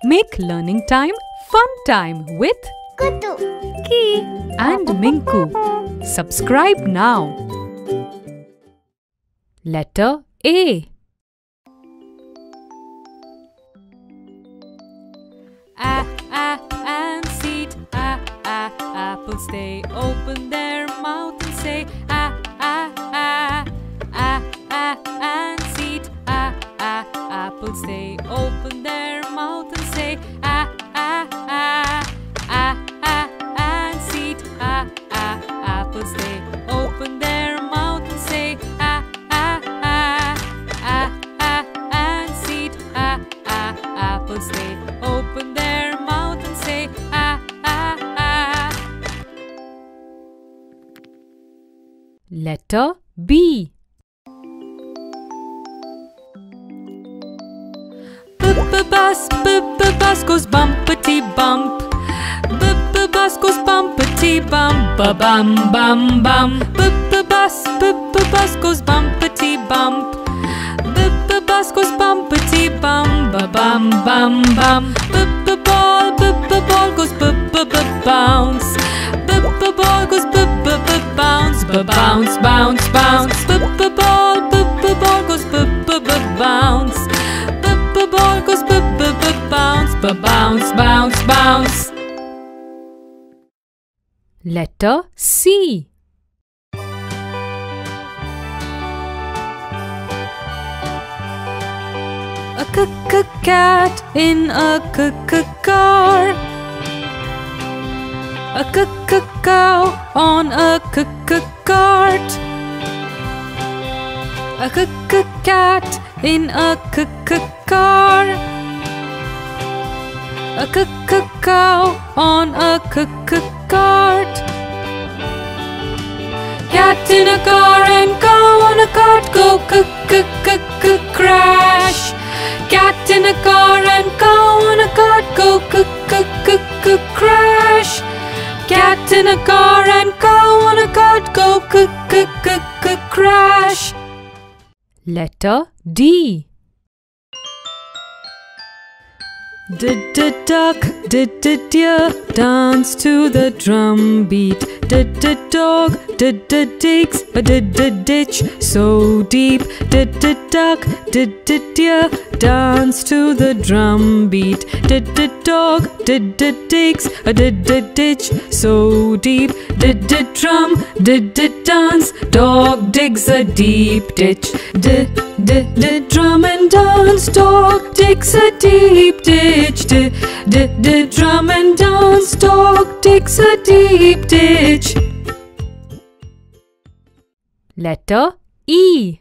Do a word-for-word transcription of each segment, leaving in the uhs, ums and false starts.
Make learning time fun time with Kutu, Key and Minku. Subscribe now. Letter A. A, a, and seed. A, a, apples they open their mouth and say a, a, a. A, a, and seed. A, a, apples they open their mouth and say a, a, a. A, a, and seed. A, a, apples they open their mouth and say a, a, a. A, a, and seed. A, a, apples they open their mouth and say a, a, a. Letter B. B-b-bus, b-b-bus goes bumpity bump. B-b-bus goes bumpity bump, ba-bum bum bum. B-b-bus, b-b-bus goes bumpity bump. B-b-bus goes bumpity bum, ba-bum bum bum. B-b-ball, b-b-ball goes b-b-b-bounce. B-b-ball goes b-b-b-bounce, ba-bounce bounce bounce. B-b-ball, b-b-ball goes b-b-b-bounce. B-b-ball goes b-b-b-bounce, ba-bounce bounce bounce. Letter C. A c-c-cat in a c-c-car. A c-c-cow on a c-c-cart. A c-c-cat in a c-c-car. A c-c-cow on a c-c-cart. Cat in a car and cow on a cart go c-c-c-c-crash. Cat in a car and cow on a cart go c-c-c-c-crash. Cat in a car and cow on a cart go c-c-c-c-crash. Letter D. D-d-duck, d-d-deer, dance to the drum beat. D-d-dog, d-d-digs, a d-d-ditch so deep. D-d-duck, d-d-deer, dance to the drum beat. D-d-dog, d-d-digs, a d-d-ditch so deep. D-d-drum, d-d-dance, dog digs a deep ditch. D-d-d-drum and dance, dog digs a deep ditch. D-d-d-drum and dance, dog digs a deep ditch. Letter E.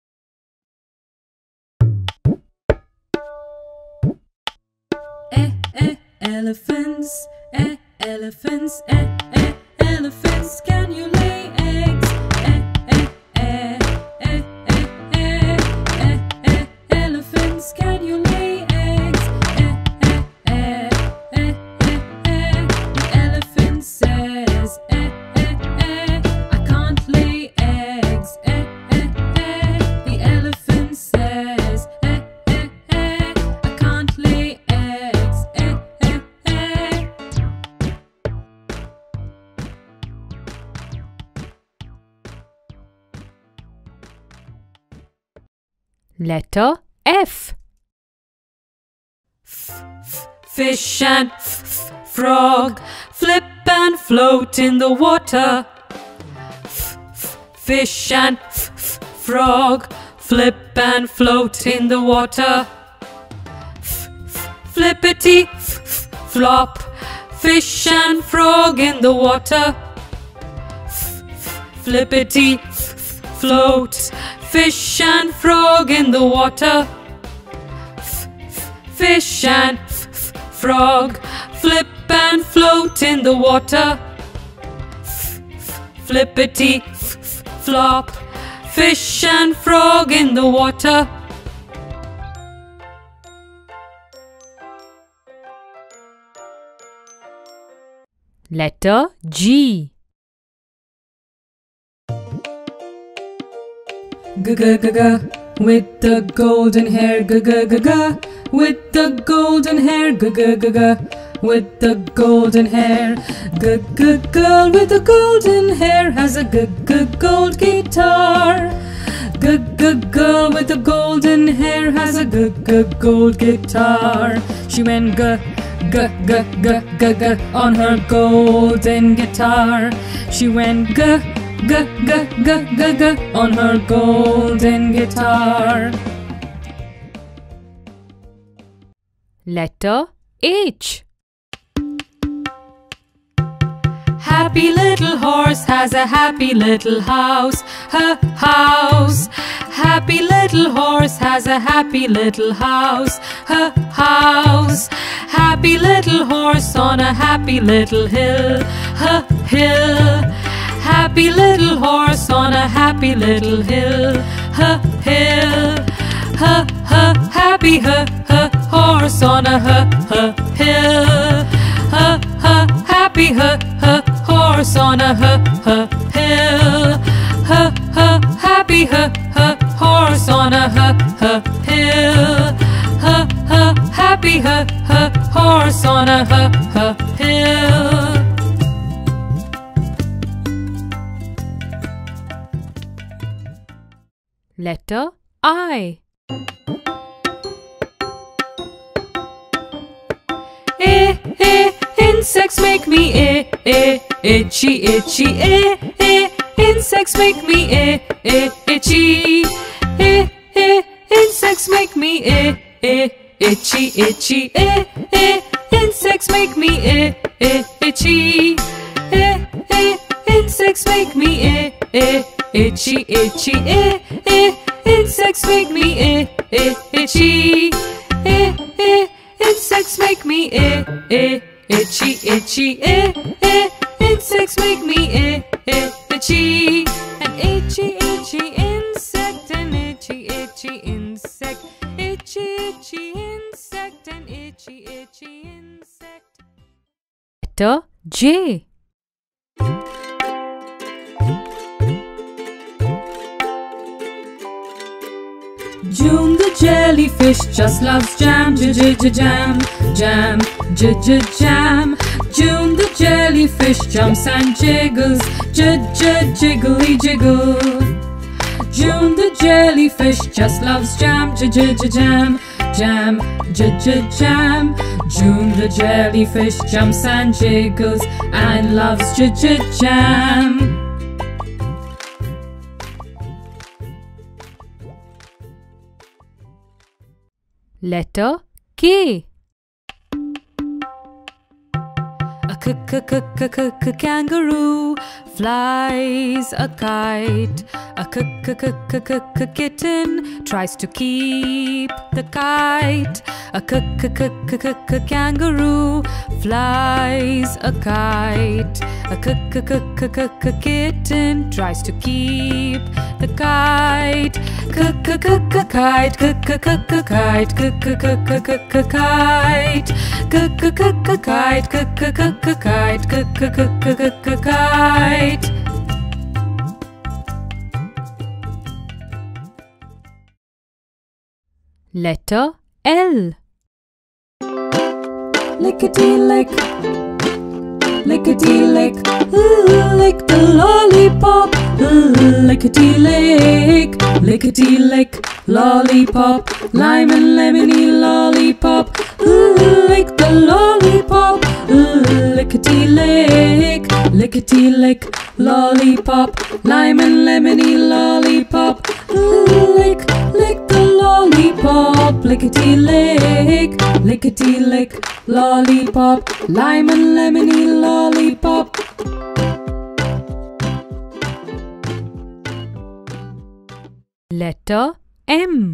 Eh, eh, elephants, eh, elephants, eh, eh, elephants, can you lay eggs? Eh, eh, eh, eh, eh, eh, eh, eh, elephants, can you lay eggs? Eh, eh, eh, eh, eh, eh, the elephant says, eh, eh, eh, I can't lay eggs. Eh, eh, eh, the elephant says, eh, eh, eh, I can't lay eggs. Eh, eh, eh. Letter F. Fish and f -f frog flip and float in the water. F -f Fish and f -f frog flip and float in the water. F -f Flippity f -f flop, fish and frog in the water. F -f Flippity f -f float, fish and frog in the water. F -f Fish and f -f frog flip and float in the water. F -f Flippity f -f flop, fish and frog in the water. Letter G. G-g-g-g with the golden hair, g g g g, with the golden hair, g g g g, with the golden hair. G g girl with the golden hair has a g g gold guitar. G g girl with the golden hair has a g g gold guitar. She went g g g g g g on her golden guitar. She went g g g g g g on her golden guitar. Letter H. Happy little horse has a happy little house, her house. Happy little horse has a happy little house, her house. Happy little horse on a happy little hill, her hill. Happy little horse on a happy little hill, her hill. Her, her, happy her, her horse on a her, her hill. Her, her, happy her, her horse on a her, her hill. Her, her, happy her, her horse on a her, her hill. Her, her, happy her, her horse on a her, her hill. Letter I. Eh, eh, insects make me eh, eh, itchy, itchy, eh, eh, insects make me eh, eh, itchy, eh, eh, insects make me eh, eh, itchy, itchy, eh, eh, insects make me eh, eh, itchy, eh, eh, insects make me eh, eh, itchy, itchy, eh, eh, insects make me eh, eh, itchy, eh, eh, insects make me eh, eh, itchy, itchy, eh, eh, insects make me eh, eh, itchy. An itchy, itchy insect, an itchy, itchy insect, itchy, itchy insect, an itchy, itchy insect. Letter J. June the jellyfish just loves jam, j j j jam, jam, j j jam. June the jellyfish jumps and jiggles, j j jiggly jiggle. June the jellyfish just loves jam, j j j jam, jam, j j jam. June the jellyfish jumps and jiggles and loves j j jam. Letter K. A k k k k k k kangaroo flies a kite. A k k k k k k kitten tries to keep the kite. A k k k k k k kangaroo flies a kite. A k k k k k k kitten tries to keep the kite. K k k k kite, k k k k kite, k k k k k k kite. K k k k kite, k k k k kite, k k k k k kite. Letter L. Lickety-lick, lickety-lick, lick the lollipop. Lickety-lick, lickety-lick, lollipop, lime and lemony lollipop. Lick the lollipop. Lickety-lick, lickety-lick, lollipop, lime and lemony lollipop. Lick, lick the lollipop. Lickety-lick, lickety-lick, lollipop, lime and lemony lollipop. Letter M.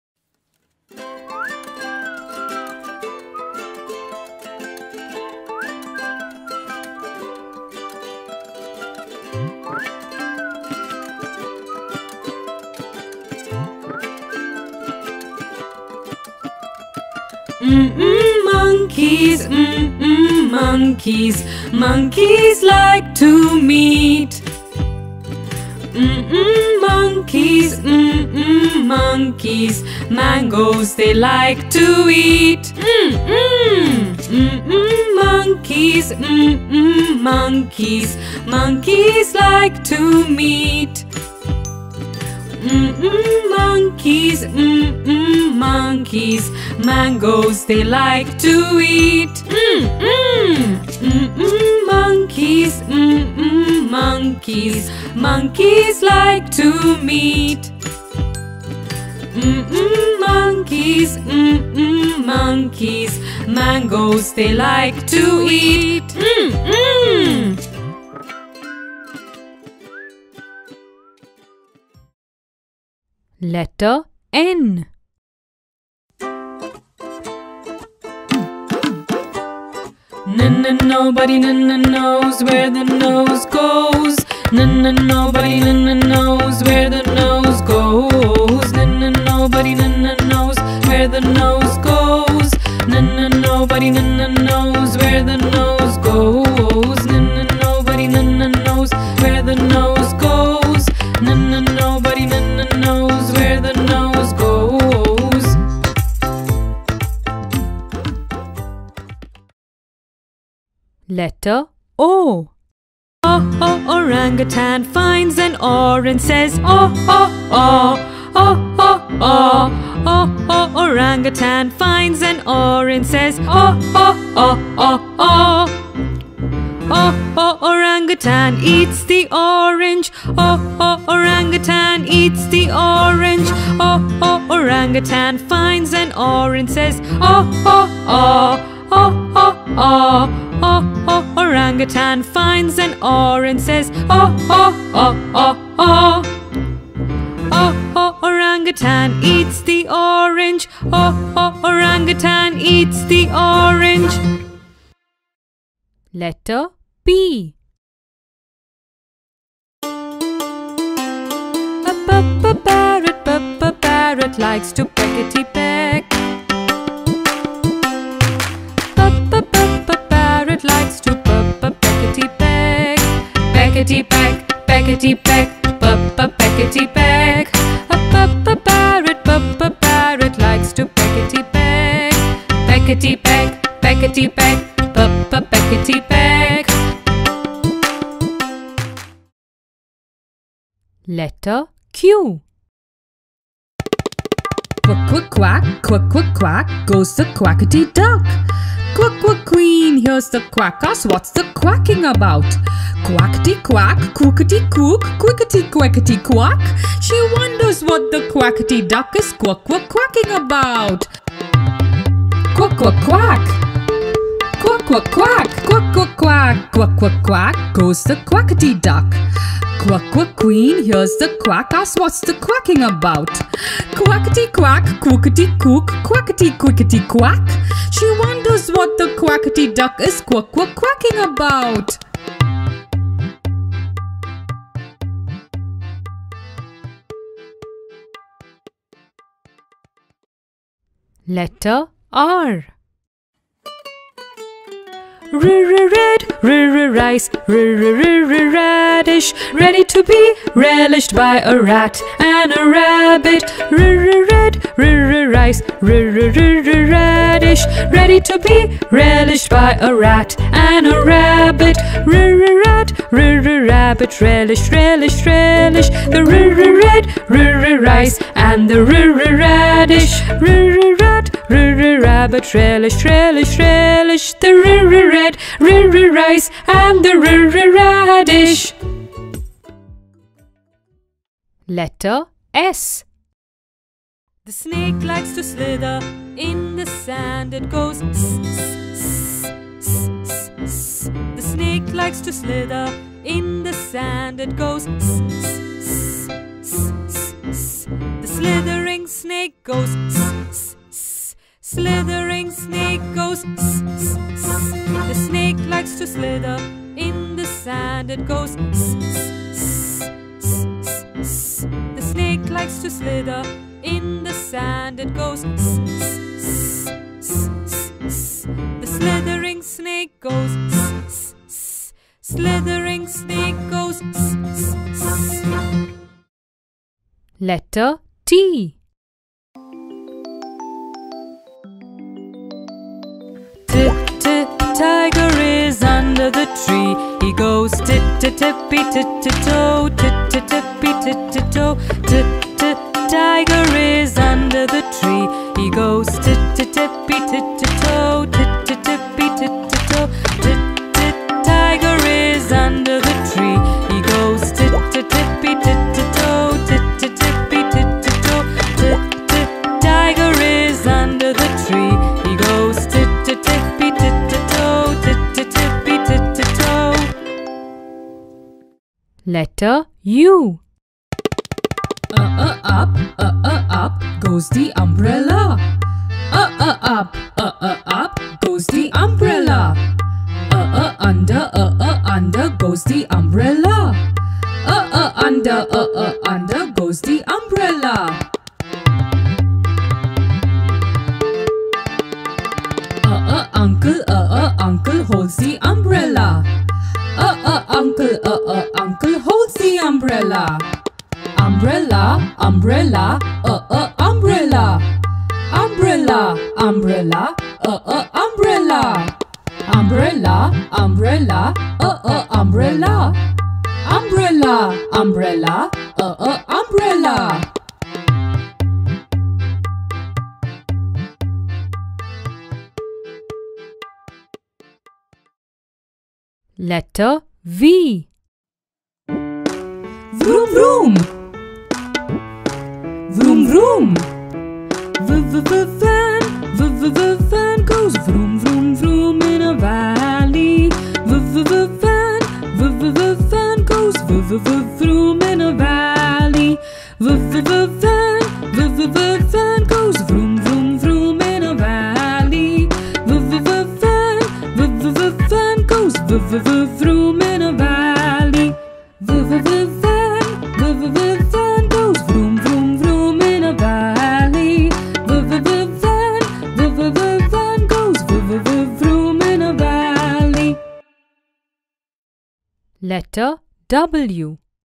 Mm-mm, monkeys, mm-mm, monkeys, monkeys like to meet. mm-mm, monkeys, mm-mm, monkeys. Mangoes they like to eat. Mm-mm, mm-mm, monkeys, mm-mm, monkeys. Monkeys like to meet. Mm-mm, monkeys, mm-mm, monkeys. Mangoes they like to eat. Mm-mm, mm-mm, monkeys, mm-mm, monkeys. Monkeys like to meet. Mm-mm, monkeys, mm-mm, monkeys. Mangoes they like to eat. Mm-mm. Letter N. N-n nobody n-n knows where the nose goes. N-n nobody n-n knows where the nose goes. N-n nobody n-n knows where the nose goes. N-n nobody n-n knows where the nose goes. N-n nobody n-n knows where the nose goes. N-n nobody n-n knows where the nose goes. Letter O. Oh, oh, orangutan finds an oar and says, oh, oh, oh, oh, oh, oh. Oh, oh, orangutan finds an oar and says, oh, oh, oh, oh, oh. Oh, oh, orangutan eats the orange. Oh, oh, orangutan eats the orange. Oh, oh, orangutan finds an oar and says, oh, oh, oh, oh, oh, oh. Oh, oh, orangutan finds an oar and says, oh, oh, oh, oh, oh. Oh, oh, orangutan eats the orange. Oh, oh, orangutan eats the orange. Letter P. A p-p parrot, p-p parrot likes to peckety peck. P-p-p parrot likes to p-p peckety peck. Peckety peck, peckety peck, p-p peckety peck. A p-p parrot, p-p parrot likes to peckety peck. Peckety peck, peckety peck, p-p peckety peck. Letter Q. Quack, quack, quack, quack, quack, quack, goes the quackity duck. Quack, quack, queen, here's the quackass, what's the quacking about? Quackity quack, quackity quack, quickety quackity quack. She wonders what the quackity duck is quack, quack, quacking about. Quack, quack, quack. Quack, quack, quack, quack, quack, quack, quack, quack, quack, goes the quackity duck. Quack, quack, queen, here's the quackass, what's the quacking about? Quackity quack, quackity quack, quackity quickety quack. She wonders what the quackity duck is quack, quack, quacking about. Letter R. R-r-red, r-r-rice, r-r-r-radish, ready to be relished by a rat and a rabbit. R-r-red, r-r-rice, r-r-r-radish, ready to be relished by a rat and a rabbit. R-r-rat, r-r-rabbit, relish, relish, relish, the r-r-red, r-r-rice and the r-r-radish. R-r-rat, r-r-rabbit, relish, relish, relish, the r-r-red, r-r-rice and the r-r-radish. Letter S. The snake likes to slither in the sand. It goes s, s, s, s, s. The snake likes to slither in the sand. It goes s, s, s, s, s. The slithering snake goes s, s, s. Slithering snake goes s, s, s. The snake likes to slither in the sand. It goes s, s, s, s, s. The snake likes to slither in the sand. It goes s, s, s, s, s. The slithering snake goes s, s, s. Slithering snake goes s, s, s. Letter T. T, t, tiger is under the tree. He goes tit, tit, tippy, tit, tit, toe, tit, tit, tippy, tit, tit, toe. Tit, tit, tiger is under the tree. He goes tit, tit, tippy, tit, tit, toe, tit, tit, tippy, tit, tit, toe. Tit, tit, tiger is under the tree. He goes tit, tit, tippy, tit, tit, toe, tit, tit, tippy, tit, tit, toe. Tit, tit, tiger is under the tree. He goes tit, tit, tippy, tit, tit, toe, tit, tit, tippy, tit, tit, toe. Letter U. Uh, uh, up, uh, uh, up goes the umbrella. Uh, uh, up, uh, uh, up goes the umbrella. Uh, uh, under, uh, uh, under goes the umbrella. Uh, uh, under, uh, uh, under goes the umbrella. Uh, uh, uncle, uh, uh, uncle holds the umbrella. Uh, uh, uncle, uh, uh, uncle holds the umbrella. Umbrella, umbrella, uh, uh, umbrella. Umbrella, umbrella, uh, uh, umbrella. Umbrella, umbrella, uh, uh, umbrella. Umbrella, umbrella, uh, uh, umbrella. Letter V. Vroom, vroom. Vroom, vroom. V-v-v-van, v-v-v-van goes vroom, vroom, vroom in a valley. V-v-v-van, v-v-v-van goes v-v-v-vroom in a valley. V-v-v-van, v-v-v-van goes vroom, vroom, vroom in a valley. V-v-v-van, v-v-v-van goes v-v-v-vroom in a valley. V-v-v-van, v-v-v-van goes vroom, vroom, vroom in a valley. V-v-v-van, v-v-v-van goes v-v-v-vroom in a valley. Letter W.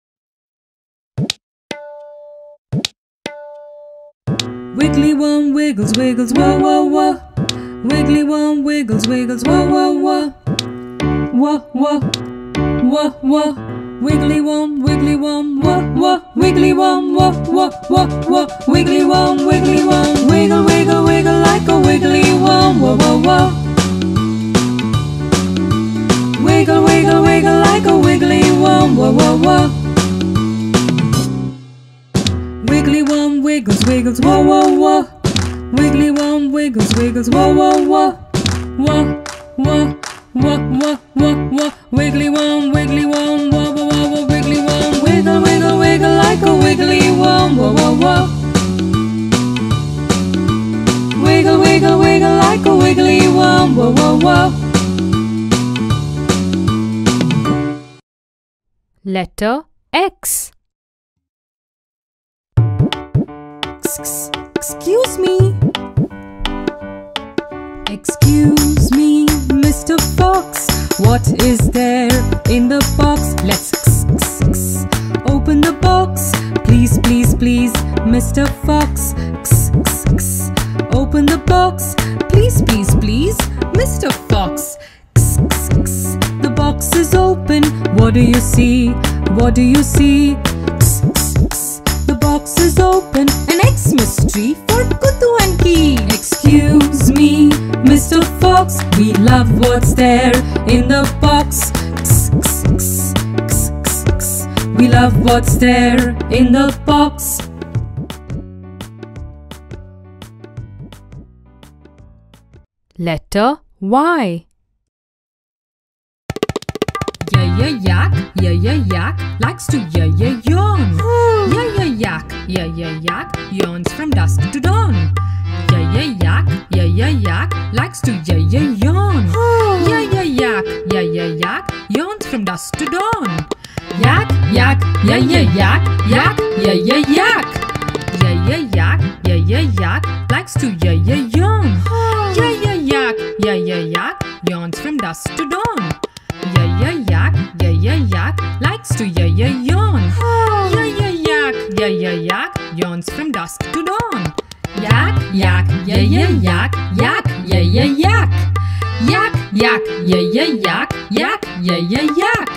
Wiggly worm wiggles, wiggles, wah, wah, wah. Wiggly worm wiggles, wiggles, wah, wah, wah. Wah, wah, wah, wah. Wiggly worm, wiggly worm, wah, wah. Wiggly worm, wah, wah, wah, wah. Wiggly worm, wiggly worm, wiggle, wiggle, wiggle like a wiggly worm, wah, wah, wah. Wiggle, wiggle, wiggle like a wiggly worm, wah, wah, wah. Wiggly worm wiggles, wiggles, wah, wah, wah. Wiggly worm wiggles, wiggles, wah, wah, wah. Wah, wah, wah, wah, wah, wah. Wiggly worm, wiggly worm, wah, wah, wah, wah. Wiggly worm, wiggle, wiggle, wiggle like a wiggly worm, wah, wah, wah. Wiggle, wiggle, wiggle like a wiggly worm, wah, wah, wah. Letter X. Excuse me. Excuse me, Mister Fox. What is there in the box? Let's open the box. Please, please, please, Mister Fox. Open the box. Please, please, please, Mister Fox. The box is open. What do you see? What do you see? The box is open. An Xmas tree for Kutu and Key. Excuse me, Mister Fox. We love what's there in the box. We love what's there in the box. Letter Y. Yeah, yeah, yak, yeah, yeah, yak, likes to yeah, yeah, yawn. Yeah, yeah, yak, yeah, yeah, yak, yawns from dusk to dawn. Yeah, yeah, yak, yeah, yeah, yak, likes to yeah, yeah, yawn. Yeah, yeah, yak, yeah, yeah, yak, yawns from dusk to dawn. Yak, yak, yeah, yeah, yak, yak, yeah, yeah, yak. Yeah, yeah, yak, yeah, yeah, yak, likes to yeah, yeah, yawn. Yeah, yeah, yak, yeah, yeah, yak, yawns from dusk to dawn. Yeah, yeah, yak, yeah, yeah, yak, likes to yeah, yeah, yawn. Yeah, yeah, yak, yeah. yeah, yeah, yak, yawns from dusk to dawn. Yak, yak, yeah, yeah, yak, yak, yeah, yeah, yak. Yak, yak, yeah, yeah, yak, yak, yeah, yeah, yak.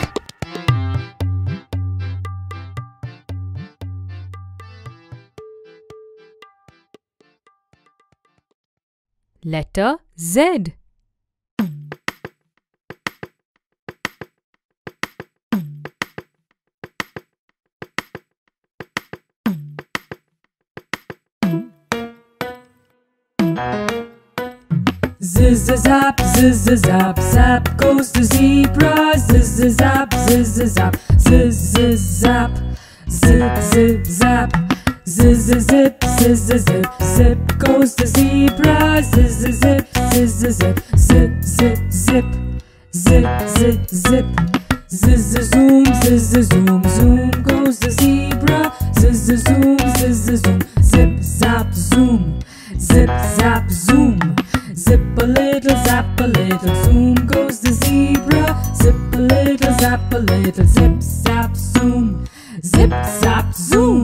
Letter Z. Ziz-zap, ziz-zap, zap goes the zebra. Ziz-zap, ziz-zap, ziz-zap, zip-zip-zap. Ziz-zip, ziz-zip, zip goes the zebra. Ziz-zip, ziz-zip, zip-zip-zip, zip-zip-zip. Ziz-zoom, ziz-zoom, zoom goes the zebra. Ziz-zoom, ziz-zoom, zip-zap-zoom, zip-zap-zoom. Zip a little, zap a little, zoom goes the zebra. Zip a little, zap a little, zip, zap, zoom, zip, zap, zoom.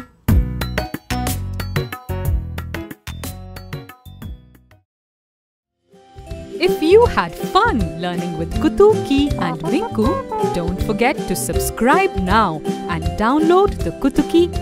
If you had fun learning with Kutuki and Rinku, don't forget to subscribe now and download the Kutuki